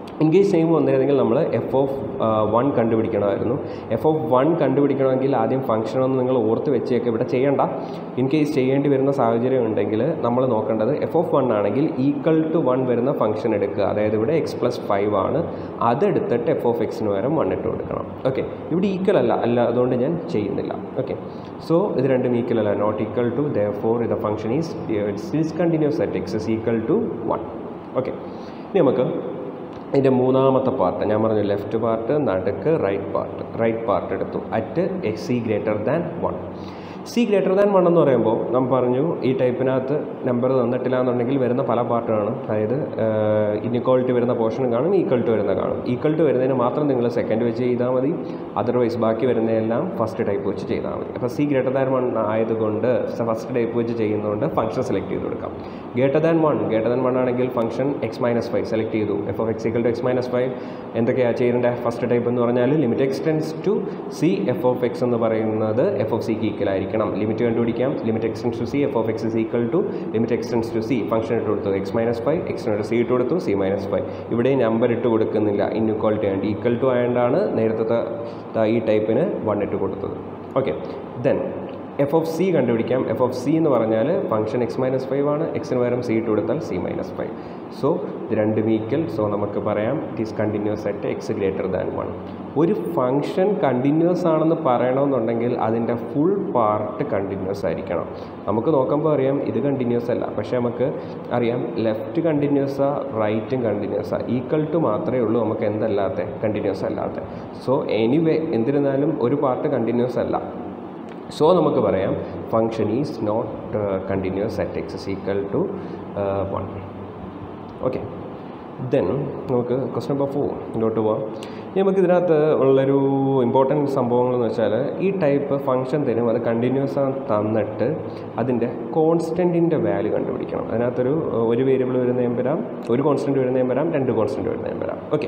ഇൻ കേസ് സെയിം വന്നിരുന്നെങ്കിൽ നമ്മൾ എഫ് ഓഫ് വൺ കണ്ടുപിടിക്കണമായിരുന്നു. എഫ് ഓഫ് വൺ കണ്ടുപിടിക്കണമെങ്കിൽ ആദ്യം ഫംഗ്ഷനൊന്നും നിങ്ങൾ ഓർത്ത് വെച്ചേക്ക് ഇവിടെ ചെയ്യേണ്ട. ഇൻ കേസ് ചെയ്യേണ്ടി വരുന്ന സാഹചര്യം ഉണ്ടെങ്കിൽ നമ്മൾ നോക്കേണ്ടത് എഫ് ഓഫ് വൺ ആണെങ്കിൽ ഈക്വൽ ടു വൺ വരുന്ന ഫംഗ്ഷൻ എടുക്കുക. അതായത് ഇവിടെ എക്സ് പ്ലസ് ഫൈവ് ആണ്, അതെടുത്തിട്ട് എഫ് ഓഫ് എക്സിന് പകരം വൺ ഇട്ട് കൊടുക്കണം. ഓക്കെ, ഇവിടെ ഈക്വൽ അല്ല അല്ല അതുകൊണ്ട് ഞാൻ ചെയ്യുന്നില്ല. ഓക്കെ, സോ ഇത് രണ്ടും ഈക്വൽ അല്ല, not equal to, therefore the function is discontinuous at x is equal to one. Okay, ഇനി നമുക്ക് ഇതിൻ്റെ മൂന്നാമത്തെ പാർട്ട് ഞാൻ പറഞ്ഞു, ലെഫ്റ്റ് പാർട്ട്, നടുക്ക് റൈറ്റ് പാർട്ട്. റൈറ്റ് പാർട്ട് എടുത്തു at x c greater than one. C greater than one എന്ന് പറയുമ്പോൾ നമ്മൾ പറഞ്ഞു ഈ ടൈപ്പിനകത്ത് നമ്പർ തന്നിട്ടില്ല എന്നുണ്ടെങ്കിൽ വരുന്ന പല പാർട്ടുകളും, അതായത് ഇൻഇക്വാളിറ്റി വരുന്ന പോർഷനും കാണും, ഈക്വൽ ടു വരുന്ന കാണും. ഈക്വൽ ടു വരുന്നതിന് മാത്രം നിങ്ങൾ സെക്കൻഡ് വെച്ച് ചെയ്താൽ മതി, അതർവൈസ് ബാക്കി വരുന്നതെല്ലാം ഫസ്റ്റ് ടൈപ്പ് വെച്ച് ചെയ്താൽ മതി. അപ്പോൾ സി ഗ്രേറ്റർ ദാൻ വൺ ആയതുകൊണ്ട് ഫസ്റ്റ് ടൈപ്പ് വെച്ച് ചെയ്യുന്നതുകൊണ്ട് ഫംഗ്ഷൻ സെലക്ട് ചെയ്ത് കൊടുക്കാം. Greater than one greater than one ആണെങ്കിൽ function x minus five select ചെയ്തു. F of x equal to x minus five എന്തൊക്കെയാണ് ചെയ്യേണ്ടത്? ഫസ്റ്റ് ടൈപ്പ് എന്ന് പറഞ്ഞാൽ limit x tends to C F of X എന്ന് പറയുന്നത് എഫ് ഓഫ് സിക്ക് ഈക്വൽ ആയിരിക്കണം. ലിമിറ്റ് കണ്ടുപിടിക്കാം. Limit x tends to C F of x is equal to limit x tends to c function ഇട്ട് കൊടുത്തു എക്സ് മൈനസ് ഫൈവ്, എക്സിനോട് സി ഇട്ട് കൊടുത്തു സി മൈനസ് ഫൈവ്. ഇവിടെ നമ്പർ ഇട്ട് കൊടുക്കുന്നില്ല, ഇൻഇക്വാളിറ്റി ആയതുകൊണ്ട്. ഈക്വൽ ടു ആയതുകൊണ്ടാണ് നേരത്തെ ഈ ടൈപ്പിന് വൺ ഇട്ട് കൊടുത്തത്. Okay, then f of c കണ്ടുപിടിക്കാം. എഫ് ഓഫ് സി എന്ന് പറഞ്ഞാൽ ഫംഗ്ഷൻ എക്സ് മൈനസ് ഫൈവ് ആണ്, എക്സിന് പകരം സി ഇട്ട് കൊടുത്താൽ സി മൈനസ് ഫൈവ്. സോ ഇത് രണ്ടും ഈക്വൽ. സോ നമുക്ക് പറയാം it is continuous at x greater than one. ഒരു ഫംഗ്ഷൻ കണ്ടിന്യൂസ് ആണെന്ന് പറയണമെന്നുണ്ടെങ്കിൽ അതിൻ്റെ ഫുൾ പാർട്ട് കണ്ടിന്യൂസ് ആയിരിക്കണം. നമുക്ക് നോക്കുമ്പോൾ അറിയാം ഇത് കണ്ടിന്യൂസ് അല്ല, പക്ഷേ നമുക്ക് അറിയാം ലെഫ്റ്റ് കണ്ടിന്യൂസാ റൈറ്റും കണ്ടിന്യൂസാ, ഈക്വൽ ടു മാത്രമേ ഉള്ളൂ നമുക്ക് എന്തല്ലാത്ത കണ്ടിന്യൂസ് അല്ലാത്ത. സോ എനിവേ എന്തിരുന്നാലും ഒരു പാർട്ട് കണ്ടിന്യൂസ് അല്ല. സോ നമുക്ക് പറയാം function is not continuous at x is equal to one. Okay, then നമുക്ക് ക്വസ്റ്റ്യൻ നമ്പർ ഫോർ ഇങ്ങോട്ട് പോവാം. നമുക്ക് ഇതിനകത്ത് ഉള്ളൊരു ഇമ്പോർട്ടൻറ്റ് സംഭവങ്ങളെന്ന് വെച്ചാൽ ഈ ടൈപ്പ് ഫംഗ്ഷൻ തരും, അത് കണ്ടിന്യൂസ് ആണ് തന്നിട്ട് അതിൻ്റെ കോൺസ്റ്റൻറ്റിൻ്റെ വാല്യൂ കണ്ടുപിടിക്കണം. അതിനകത്തൊരു ഒരു വേരിയബിൾ വരുന്നതും വരാം, ഒരു കോൺസ്റ്റൻറ്റ് വരുന്നതും വരാം, രണ്ട് കോൺസ്റ്റൻറ്റ് വരുന്നതും വരാം. ഓക്കെ,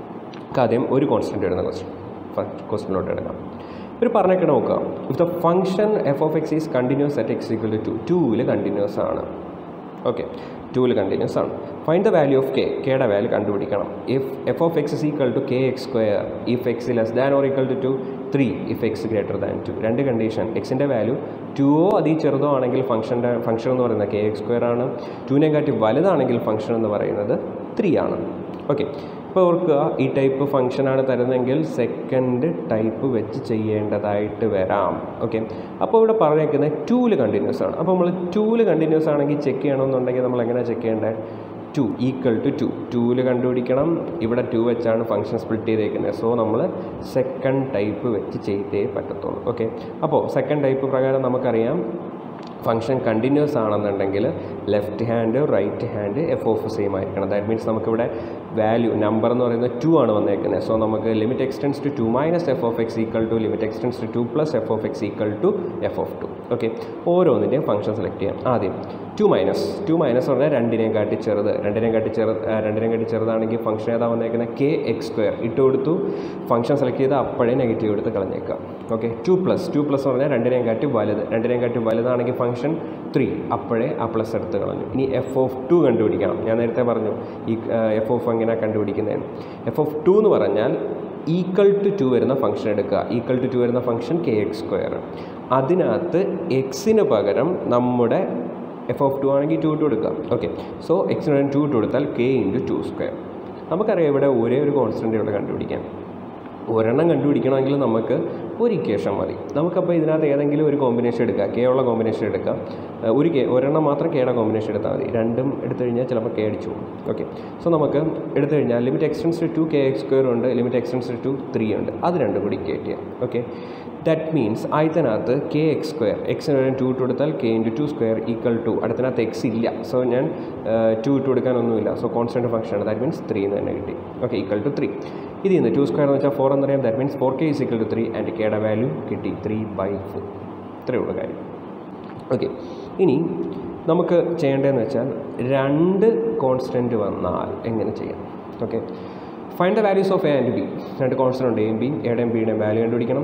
ആദ്യം ഒരു കോൺസ്റ്റൻറ്റ് വരുന്ന ക്വസ്റ്റ്യൻ ഫസ്റ്റ് ക്വസ്റ്റ്യനിലോട്ട് എടുക്കാം. ഇവർ പറഞ്ഞൊക്കെ നോക്കുക, if the function F of X is continuous at X equal to two, ടൂവിൽ കണ്ടിന്യൂസ് ആണ്. ഓക്കെ, ടൂവിൽ കണ്ടിന്യൂസ് ആണ്. Find the value of k, കെയുടെ വാല്യൂ കണ്ടുപിടിക്കണം. If f of x is equal to k x square if x less than or equal to two, three if x greater than two. രണ്ട് condition, എക്സിൻ്റെ value ടുവോ അതീ ചെറുതോ ആണെങ്കിൽ ഫംഗ്ഷൻ്റെ function എന്ന് പറയുന്നത് കെ എക്സ് സ്ക്വയർ ആണ്, ടുവിനെക്കാട്ടി വലുതാണെങ്കിൽ ഫംഗ്ഷൻ എന്ന് പറയുന്നത് ത്രീ ആണ്. ഓക്കെ, ഇപ്പോൾ ഓർക്കുക ഈ ടൈപ്പ് ഫംഗ്ഷനാണ് തരുന്നതെങ്കിൽ സെക്കൻഡ് ടൈപ്പ് വെച്ച് ചെയ്യേണ്ടതായിട്ട് വരാം. ഓക്കെ, അപ്പോൾ ഇവിടെ പറഞ്ഞേക്കുന്നത് ടൂവിൽ കണ്ടിന്യൂസ് ആണ്. അപ്പോൾ നമ്മൾ ടൂവിൽ കണ്ടിന്യൂസ് ആണെങ്കിൽ ചെക്ക് ചെയ്യണമെന്നുണ്ടെങ്കിൽ നമ്മൾ എങ്ങനെ ചെക്ക് ചെയ്യേണ്ടത്? ടു ഈക്വൽ ടു ടു, ടൂവിൽ കണ്ടുപിടിക്കണം. ഇവിടെ ടു വെച്ചാണ് ഫംഗ്ഷൻ സ്പ്ലിറ്റ് ചെയ്തേക്കുന്നത്. സോ നമ്മൾ സെക്കൻഡ് ടൈപ്പ് വെച്ച് ചെയ്തേ പറ്റത്തുള്ളൂ. ഓക്കെ, അപ്പോൾ സെക്കൻഡ് ടൈപ്പ് പ്രകാരം നമുക്കറിയാം ഫംഗ്ഷൻ കണ്ടിന്യൂസ് ആണെന്നുണ്ടെങ്കിൽ left hand right hand f of same ആയിരിക്കണം. ദാറ്റ് മീൻസ് നമുക്കിവിടെ വാല്യൂ നമ്പർ എന്ന് പറയുന്നത് ടു ആണ് വന്നേക്കുന്നത്. സോ നമുക്ക് limit x tends to two minus F of x equal to limit x tends to two plus F of x equal to F of two. Okay, ഓരോന്നിൻ്റെയും function select ചെയ്യാം. ആദ്യം to minus two minus പറഞ്ഞാൽ രണ്ടിനെയും കാട്ടി ചെറുത്, രണ്ടിനെയും കാട്ടി ചെറു രണ്ടിനെയും കാട്ടി ചെറുതാണെങ്കിൽ ഫംഗ്ഷൻ ഏതാ വന്നേക്കുന്നത്? കെ എക്സ് സ്ക്വയർ ഇട്ട് കൊടുത്തു, ഫംഗ്ഷൻ സെലക്ട് ചെയ്താൽ അപ്പോഴേ നെഗറ്റീവ് എടുത്ത് കളഞ്ഞേക്കാം. Okay, two plus two plus പറഞ്ഞാൽ രണ്ടിനെയും കാട്ടി വലുത്, രണ്ടിനെയും കാട്ടി വലുതാണെങ്കിൽ ഫംഗ്ഷൻ ത്രീ, അപ്പോഴേ ആ പ്ലസ് എടുത്ത് കളഞ്ഞു. ഇനി എഫ് ഓഫ് ടു കണ്ടുപിടിക്കണം. ഞാൻ നേരത്തെ പറഞ്ഞു ഈ എഫ് ഓഫ് എങ്ങനെ കണ്ടുപിടിക്കുന്നതാണ്. എഫ് ഓഫ് ടു എന്ന് പറഞ്ഞാൽ ഈക്വൽ ടു ടു വരുന്ന ഫംഗ്ഷൻ എടുക്കുക. ഈക്വൽ ടു ടു വരുന്ന ഫംഗ്ഷൻ കെ എക്സ് സ്ക്വയർ, അതിനകത്ത് എക്സിന് പകരം നമ്മുടെ എഫ് ഓഫ് ടു ആണെങ്കിൽ ടു ഇട്ട് കൊടുക്കുക. ഓക്കെ, സോ എക്സിന് പകരം ടു ഇട്ട് കൊടുത്താൽ കെ ഇൻറ്റു ടു സ്ക്വയർ. നമുക്കറിയാം ഇവിടെ ഒരേ ഒരു കോൺസ്റ്റൻ്റ് ഇവിടെ കണ്ടുപിടിക്കാം. ഒരെണ്ണം കണ്ടുപിടിക്കണമെങ്കിൽ നമുക്ക് ഒരു ഇക്വേഷൻ മതി. നമുക്കപ്പോൾ ഇതിനകത്ത് ഏതെങ്കിലും ഒരു കോമ്പിനേഷൻ എടുക്കുക, കെ ഉള്ള കോമ്പിനേഷൻ എടുക്കാം. ഒരു കെ ഒരെണ്ണം മാത്രം കെയുടെ കോമ്പിനേഷൻ എടുത്താൽ മതി. രണ്ടും എടുത്തു കഴിഞ്ഞാൽ ചിലപ്പോൾ കെ അടിച്ചു പോകും. ഓക്കെ, സോ നമുക്ക് എടുത്തു കഴിഞ്ഞാൽ limit x tends to k x square ഉണ്ട്, ലിമിറ്റ് എക്സ്റ്റെൻസ് ടു ത്രീ ഉണ്ട്, അത് രണ്ടും കൂടി കെ ചെയ്യാം. ഓക്കെ, ദാറ്റ് മീൻസ് ആദ്യത്തിനകത്ത് കെ എക്സ് സ്ക്വയർ, എക്സിന് വേണ്ടി ടു ഇട്ട് കൊടുത്താൽ k into two square equal to, അടുത്തിനകത്ത് എക്സ് ഇല്ല, സോ ഞാൻ ടു ഇട്ട് കൊടുക്കാനൊന്നുമില്ല. സോ കോൺസ്റ്റൻറ്റ് ഫംഗ്ഷനാണ്, ദാറ്റ് മീൻസ് ത്രീ എന്ന് തന്നെ കിട്ടി. Okay, equal to three. ഇതിൽ നിന്ന് ടു സ്ക്വയർ എന്ന് വെച്ചാൽ ഫോർ എന്നറിയാം, that means four k is equal to three and കെയുടെ വാല്യൂ കിട്ടി ത്രീ ബൈ ഫോർ. ഇത്രയേ ഉള്ളൂ കാര്യം. ഓക്കെ, ഇനി നമുക്ക് ചെയ്യേണ്ടതെന്ന് വെച്ചാൽ രണ്ട് കോൺസ്റ്റൻറ്റ് വന്നാൽ എങ്ങനെ ചെയ്യാം? Okay, find the values of a and b. രണ്ട് കോൺസ്റ്റൻ്റ് ഉണ്ട്, എയും ബിയും, എയുടെയും ബിയുടെയും വാല്യൂ കണ്ടുപിടിക്കണം.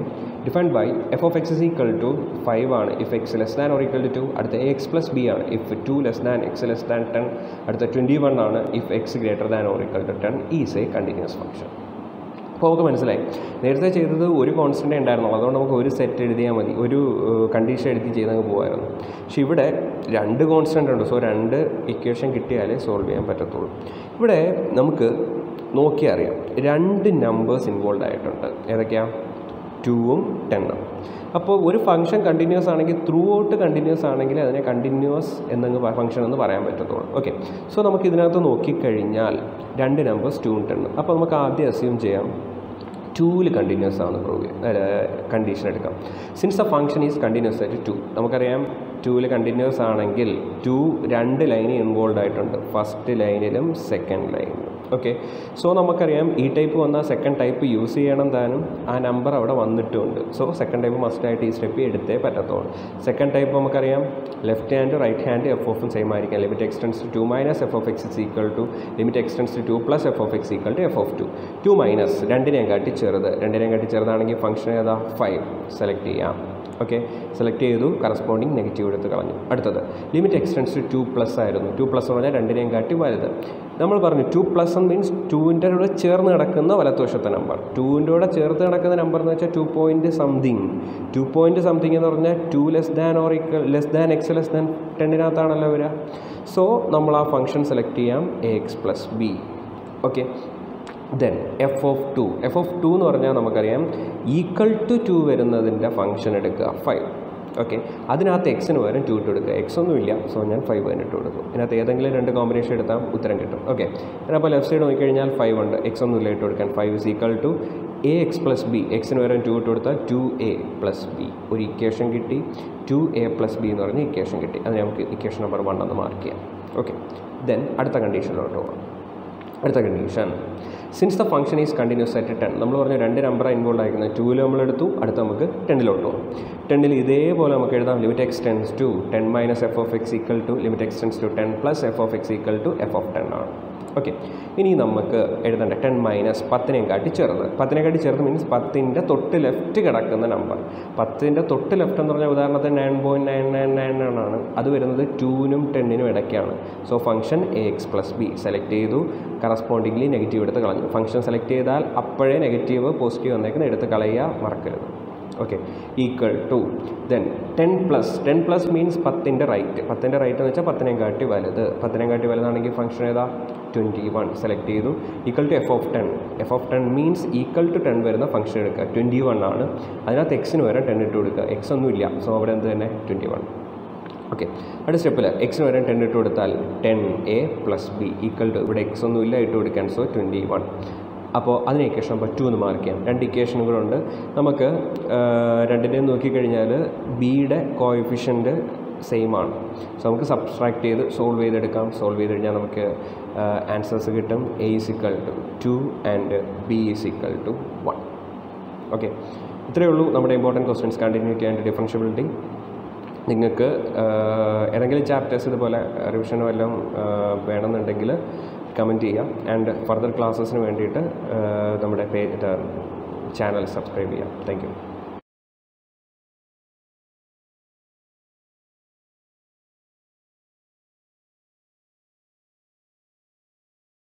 Defined by f of x is equal to five ആണ് if x less than or equal to two, അടുത്ത എ എക്സ് പ്ലസ് ബി ആണ് if two less than x less than ten, അടുത്ത ട്വൻറ്റി വൺ ആണ് if x greater than or equal to ten is a continuous function. അപ്പോൾ നമുക്ക് മനസ്സിലായി, നേരത്തെ ചെയ്തത് ഒരു കോൺസ്റ്റൻ്റ് ഉണ്ടായിരുന്നുള്ളൂ, അതുകൊണ്ട് നമുക്ക് ഒരു സെറ്റ് എഴുതിയാൽ മതി, ഒരു കണ്ടീഷൻ എഴുതി ചെയ്തങ്ങ് പോകുമായിരുന്നു. പക്ഷെ ഇവിടെ രണ്ട് കോൺസ്റ്റൻ്റ് ഉണ്ട്, സോ രണ്ട് ഇക്വേഷൻ കിട്ടിയാലേ സോൾവ് ചെയ്യാൻ പറ്റത്തുള്ളൂ. ഇവിടെ നമുക്ക് നോക്കിയാൽ അറിയാം രണ്ട് നമ്പേഴ്സ് ഇൻവോൾവ് ആയിട്ടുണ്ട്. ഏതൊക്കെയാണ്? ടൂവും ടെന്നും. അപ്പോൾ ഒരു ഫംഗ്ഷൻ കണ്ടിന്യൂസ് ആണെങ്കിൽ ത്രൂ ഔട്ട് കണ്ടിന്യൂസ് ആണെങ്കിൽ അതിനെ കണ്ടിന്യൂസ് എന്നങ്ങ് ഫംഗ്ഷൻ എന്ന് പറയാൻ പറ്റത്തുള്ളൂ. ഓക്കെ, സോ നമുക്ക് ഇതിനകത്ത് നോക്കിക്കഴിഞ്ഞാൽ രണ്ട് നമ്പേഴ്സ് ടൂവും ടെന്നും. അപ്പോൾ നമുക്ക് ആദ്യം അസ്യൂം ചെയ്യാം ടൂവിൽ കണ്ടിന്യൂസ് ആണെന്ന് പ്രൂവ് ചെയ്യാം, കണ്ടീഷൻ എടുക്കാം. Since the function is continuous ആയിട്ട് ടു, നമുക്കറിയാം ടൂവിൽ കണ്ടിന്യൂസ് ആണെങ്കിൽ ടു രണ്ട് ലൈനിൽ ഇൻവോൾവ് ആയിട്ടുണ്ട്, ഫസ്റ്റ് ലൈനിലും സെക്കൻഡ് ലൈനിലും. ഓക്കെ, സോ നമുക്കറിയാം ഈ ടൈപ്പ് വന്നാൽ സെക്കൻഡ് ടൈപ്പ് യൂസ് ചെയ്യണം താനും, ആ നമ്പർ അവിടെ വന്നിട്ടുമുണ്ട്. സോ സെക്കൻഡ് ടൈപ്പ് മസ്റ്റായിട്ട് ഈ സ്റ്റെപ്പ് എടുത്തേ പറ്റത്തുള്ളൂ. സെക്കൻഡ് ടൈപ്പ് നമുക്കറിയാം left hand right hand f ഓഫും സെയിം ആയിരിക്കും. Limit x tends to two minus F of x is equal to limit x tends to two plus F of x equal to F of two. Two minus രണ്ടിനെയും കാട്ടി ചെറുത്, രണ്ടിനെയും കാട്ടി ചെറുതാണെങ്കിൽ function ഏതാ? Five select ചെയ്യാം. ഓക്കെ, സെലക്ട് ചെയ്തു, corresponding negative എടുത്ത് കളഞ്ഞു. അടുത്തത് limit x tends to two plus ആയിരുന്നു. ടു പ്ലസ് എന്ന് പറഞ്ഞാൽ രണ്ടിനെയും കാട്ടി വലുത്. നമ്മൾ പറഞ്ഞു ടു പ്ലസ് എന്ന് മീൻസ് ടൂവിൻ്റെ കൂടെ ചേർന്ന് കിടക്കുന്ന വലത്തുവശത്തെ നമ്പർ. ടൂവിൻ്റെ കൂടെ ചേർത്ത് കിടക്കുന്ന നമ്പർ എന്ന് വെച്ചാൽ two point something. Two point something എന്ന് പറഞ്ഞാൽ two less than or equal less than x less than ടെന്നിനകത്താണല്ലോ വരിക. സോ നമ്മൾ ആ ഫംഗ്ഷൻ സെലക്ട് ചെയ്യാം, a x plus b. Okay, then f of two. F of two എന്ന് പറഞ്ഞാൽ നമുക്കറിയാം ഈക്വൽ ടു ടു വരുന്നതിൻ്റെ ഫംഗ്ഷൻ എടുക്കുക, ഫൈവ്. ഓക്കെ, അതിനകത്ത് എക്സിന് പകരം ടു ഇട്ട് കൊടുക്കുക. എക്സ് ഒന്നുമില്ല, സോ ഞാൻ ഫൈവ് തന്നെ ഇട്ട് കൊടുക്കും. ഇതിനകത്ത് ഏതെങ്കിലും രണ്ട് കോമ്പിനേഷൻ എടുത്താൽ ഉത്തരം കിട്ടും. ഓക്കെ, അപ്പോൾ ലെഫ്റ്റ് സൈഡ് നോക്കിക്കഴിഞ്ഞാൽ ഫൈവ് ഉണ്ട്, എക്സ് ഒന്നുമില്ല ഇട്ട് കൊടുക്കാൻ. Five is equal to a x plus b, എക്സിന് പകരം ടു ഇട്ട് കൊടുത്താൽ ടു എ പ്ലസ് ബി. ഒരു ഇക്വേഷൻ കിട്ടി, ടു എ പ്ലസ് ബി എന്ന് പറഞ്ഞ ഇക്വേഷൻ കിട്ടി. അത് നമുക്ക് ഇക്വേഷൻ നമ്പർ വൺ എന്ന് മാർക്ക് ചെയ്യാം. ഓക്കെ, ദെൻ അടുത്ത കണ്ടീഷനിലോട്ട് പോകാം. അടുത്ത condition, since the function is continuous ആയിട്ട് ടെൻ. നമ്മൾ പറഞ്ഞു രണ്ട് നമ്പർ ഇൻവോൾവ് ആയിരിക്കുന്നത്. ടൂവിൽ നമ്മൾ എടുത്തു, അടുത്ത് നമുക്ക് ടെന്നിലോട്ട് പോകും. ടെന്നിൽ ഇതേപോലെ നമുക്ക് എഴുതാം limit x tends to ten minus F of x equal to limit x tends to ten plus F of x equal to F of ten ആണ്. ഓക്കെ, ഇനി നമുക്ക് എഴുതേണ്ട ടെൻ മൈനസ് പത്തിനെയും കാട്ടി ചെറുത്. പത്തിനെ കാട്ടി ചെറുത് മീൻസ് പത്തിൻ്റെ തൊട്ട് ലെഫ്റ്റ് കിടക്കുന്ന നമ്പർ. പത്തിൻ്റെ തൊട്ട് ലെഫ്റ്റ് എന്ന് പറഞ്ഞാൽ ഉദാഹരണത്തിന് nine point nine nine nine ആണ്. അത് വരുന്നത് ടൂവിനും ടെന്നിനും ഇടയ്ക്കാണ്. So function a x plus b select ചെയ്തു, കറസ്പോണ്ടിംഗ്ലി നെഗറ്റീവ് എടുത്ത് കളഞ്ഞു. ഫംഗ്ഷൻ സെലക്ട് ചെയ്താൽ അപ്പോഴേ നെഗറ്റീവ് പോസിറ്റീവ് വന്നേക്കുന്നത് എടുത്ത് കളയുക, മറക്കരുത്. Okay, equal to then ten plus ten plus means പത്തിൻ്റെ റൈറ്റ്. പത്തിൻ്റെ റൈറ്റ് എന്ന് വെച്ചാൽ പത്തിനെയും കാട്ടി വലുത്. പത്തിനെയും കാട്ടി വലുതാണെങ്കിൽ ഫംഗ്ഷൻ ഏതാ? ട്വൻറ്റി വൺ സെലക്ട് ചെയ്തു, equal to F of ten. F of ten means equal to ten വരുന്ന ഫംഗ്ഷൻ എടുക്കുക. ട്വൻറ്റി വൺ ആണ്, അതിനകത്ത് എക്സിന് വരെ ടെൻ ഇട്ട് കൊടുക്കുക. എക്സ് ഒന്നുമില്ല, സോ അവിടെ എന്ത് തന്നെ ട്വൻറ്റി വൺ. ഓക്കെ, അടുത്ത സ്റ്റെപ്പിൽ എക്സിന് വരെ ടെൻ ഇട്ട് കൊടുത്താൽ ten a plus b equal to, ഇവിടെ എക്സ് ഒന്നും ഇല്ല ഇട്ട് കൊടുക്കാൻ, സോ ട്വൻറ്റി വൺ. അപ്പോൾ അതിന് ഇക്വേഷൻ നമ്പർ ടു എന്ന് മാർക്ക് ചെയ്യാം. രണ്ട് ഇക്വേഷനും കൂടെ ഉണ്ട് നമുക്ക്. രണ്ടിൻ്റെയും നോക്കിക്കഴിഞ്ഞാൽ ബിയുടെ കോഎഫിഷ്യൻറ്റ് സെയിം ആണ്. സോ നമുക്ക് സബ്സ്ട്രാക്ട് ചെയ്ത് സോൾവ് ചെയ്തെടുക്കാം. സോൾവ് ചെയ്ത് കഴിഞ്ഞാൽ നമുക്ക് ആൻസേഴ്സ് കിട്ടും. A is equal to two and b is equal to one. Okay, ഇത്രയേ ഉള്ളൂ നമ്മുടെ important questions, continuity and differentiability. നിങ്ങൾക്ക് ഏതെങ്കിലും ചാപ്റ്റേഴ്സ് ഇതുപോലെ റിവിഷനോ വല്ലതും വേണമെന്നുണ്ടെങ്കിൽ കമൻറ്റ് ചെയ്യാം. ആൻഡ് ഫർദർ ക്ലാസ്സസിന് വേണ്ടിയിട്ട് നമ്മുടെ പേജ് ചാനൽ സബ്സ്ക്രൈബ് ചെയ്യാം. Thank U.